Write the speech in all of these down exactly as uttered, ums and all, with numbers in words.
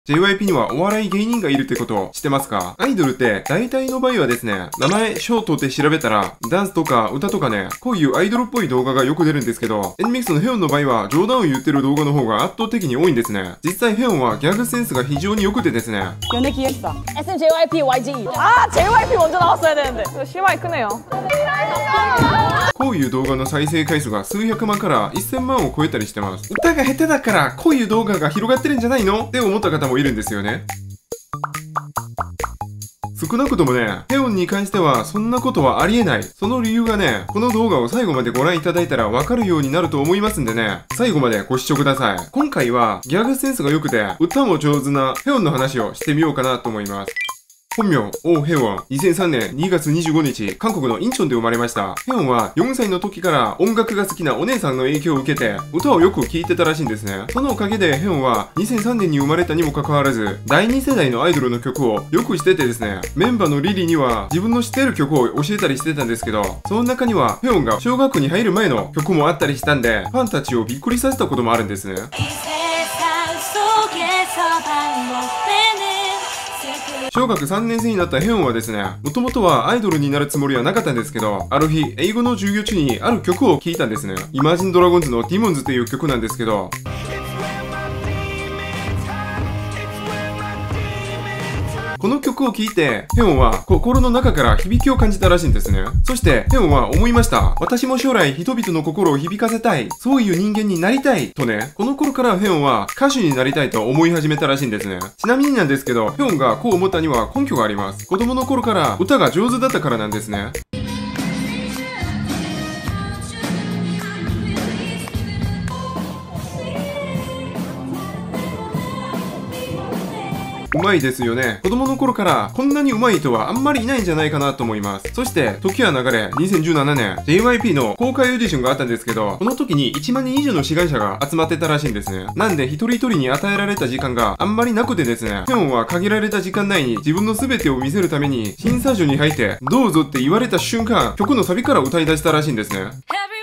ジェイワイピー にはお笑い芸人がいるってこと知ってますか？アイドルって大体の場合はですね、名前、賞取って調べたら、ダンスとか歌とかね、こういうアイドルっぽい動画がよく出るんですけど、エンミックスのヘヨンの場合は冗談を言ってる動画の方が圧倒的に多いんですね。実際ヘヨンはギャグセンスが非常に良くてですね。こういう動画の再生回数が数百万からせんまんを超えたりしてます。歌が下手だからこういう動画が広がってるんじゃないのって思った方もいるんですよね。少なくともね、ヘヨンに関してはそんなことはありえない。その理由がね、この動画を最後までご覧いただいたらわかるようになると思いますんでね、最後までご視聴ください。今回はギャグセンスが良くて歌も上手なヘヨンの話をしてみようかなと思います。本名、オ・ヘヨン。にせんさんねんにがつにじゅうごにち、韓国のインチョンで生まれました。ヘヨンはよんさいの時から音楽が好きなお姉さんの影響を受けて、歌をよく聴いてたらしいんですね。そのおかげでヘヨンはにせんさんねんに生まれたにもかかわらず、だいに世代のアイドルの曲をよくしててですね、メンバーのリリには自分の知ってる曲を教えたりしてたんですけど、その中にはヘヨンが小学校に入る前の曲もあったりしたんで、ファンたちをびっくりさせたこともあるんですね。小学さんねん生になったヘヨンはですね、もともとはアイドルになるつもりはなかったんですけど、ある日、英語の授業中にある曲を聴いたんですね。イマジンドラゴンズのディモンズっていう曲なんですけど、この曲を聴いて、ヘヨンは心の中から響きを感じたらしいんですね。そして、ヘヨンは思いました。私も将来人々の心を響かせたい。そういう人間になりたい。とね、この頃からヘヨンは歌手になりたいと思い始めたらしいんですね。ちなみになんですけど、ヘヨンがこう思ったには根拠があります。子供の頃から歌が上手だったからなんですね。うまいですよね。子供の頃からこんなにうまい人はあんまりいないんじゃないかなと思います。そして時は流れにせんじゅうななねん ジェイワイピー の公開オーディションがあったんですけど、この時にいちまんにん以上の志願者が集まってたらしいんですね。なんで一人一人に与えられた時間があんまりなくてですね、ヘヨンは限られた時間内に自分の全てを見せるために審査所に入ってどうぞって言われた瞬間、曲のサビから歌い出したらしいんですね。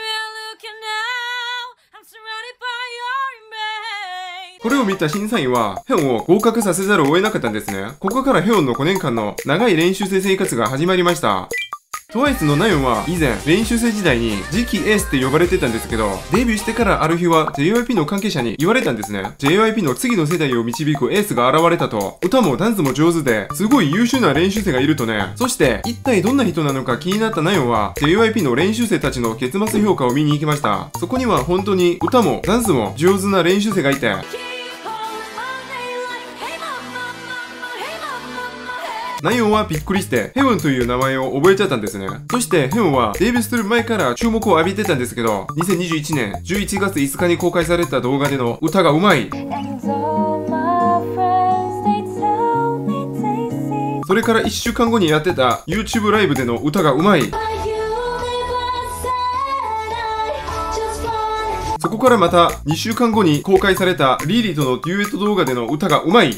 これを見た審査員は、ヘヨンを合格させざるを得なかったんですね。ここからヘヨンのごねんかんの長い練習生生活が始まりました。トワイスのナヨンは以前練習生時代に次期エースって呼ばれてたんですけど、デビューしてからある日は ジェイワイピー の関係者に言われたんですね。ジェイワイピー の次の世代を導くエースが現れたと、歌もダンスも上手ですごい優秀な練習生がいるとね。そして一体どんな人なのか気になったナヨンは ジェイワイピー の練習生たちの結末評価を見に行きました。そこには本当に歌もダンスも上手な練習生がいて、ナヨンはびっくりしてヘヨンという名前を覚えちゃったんですね。そしてヘヨンはデビューする前から注目を浴びてたんですけど、にせんにじゅういちねんじゅういちがついつかに公開された動画での歌がうまい。それからいっしゅうかんごにやってた YouTube ライブでの歌がうまい。そこからまたにしゅうかんごに公開されたリリーとのデュエット動画での歌がうまい。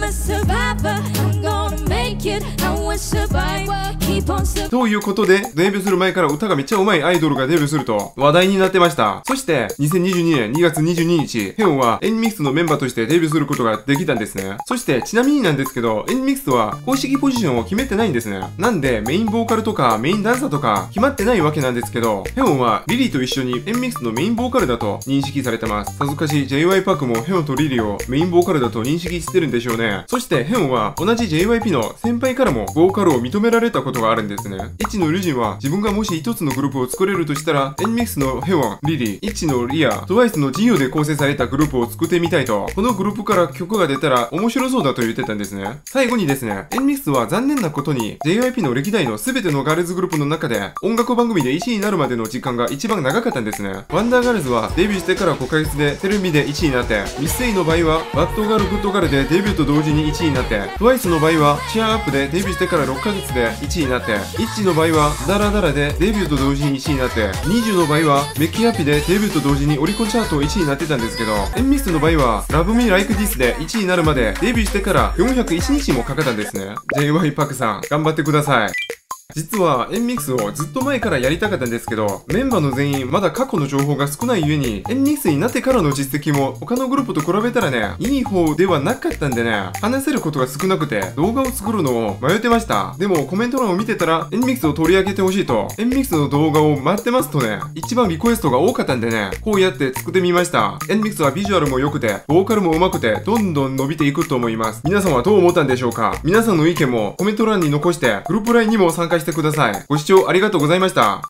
ということで、デビューする前から歌がめっちゃ上手いアイドルがデビューすると話題になってました。そして、にせんにじゅうにねんにがつにじゅうににち、ヘヨンはエンミックスのメンバーとしてデビューすることができたんですね。そして、ちなみになんですけど、エンミックスは公式ポジションを決めてないんですね。なんで、メインボーカルとかメインダンサーとか決まってないわけなんですけど、ヘヨンはリリーと一緒にエンミックスのメインボーカルだと認識されてます。さぞかし ジェイワイ パークもヘヨンとリリーをメインボーカルだと認識してるんでしょうね。そして、ヘヨンは同じ ジェイワイピー の先輩からもボーカルを認められたことがあるんですね。イッチのリジンは自分がもし一つのグループを作れるとしたら、エンミックスのヘヨン、リリー、イッチのリア、トワイスのジヨで構成されたグループを作ってみたいと、このグループから曲が出たら面白そうだと言ってたんですね。最後にですね、エンミックスは残念なことに ジェイワイピー の歴代の全てのガールズグループの中で音楽番組でいちいになるまでの時間が一番長かったんですね。ワンダーガールズはデビューしてからごかげつでテレビでいちいになって、ミスセイの場合はバッドガールグッドガールでデビューと同時にいちいになって、トワイスの場合はチアアップでデビューしてからろっかげつでいちいになって、イッチの場合はダラダラでデビューと同時にいちいになって、にじゅうの場合はメッキアピでデビューと同時にオリコンチャートいちいになってたんですけど、エンミックスの場合はラブミーライクディスでいちいになるまでデビューしてからよんひゃくいちにちもかかったんですね。ジェイワイ パクさん頑張ってください。 実はエンミックスをずっと前からやりたかったんですけど、メンバーの全員まだ過去の情報が少ない上に、エンミックスになってからの実績も他のグループと比べたらね、いい方ではなかったんでね、話せることが少なくて動画を作るのを迷ってました。でもコメント欄を見てたらエンミックスを取り上げてほしいと、エンミックスの動画を待ってますとね、一番リクエストが多かったんでね、こうやって作ってみました。エンミックスはビジュアルも良くて、ボーカルも上手くて、どんどん伸びていくと思います。皆さんはどう思ったんでしょうか？皆さんの意見もコメント欄に残して、グループラインにも参加してください。ご視聴ありがとうございました。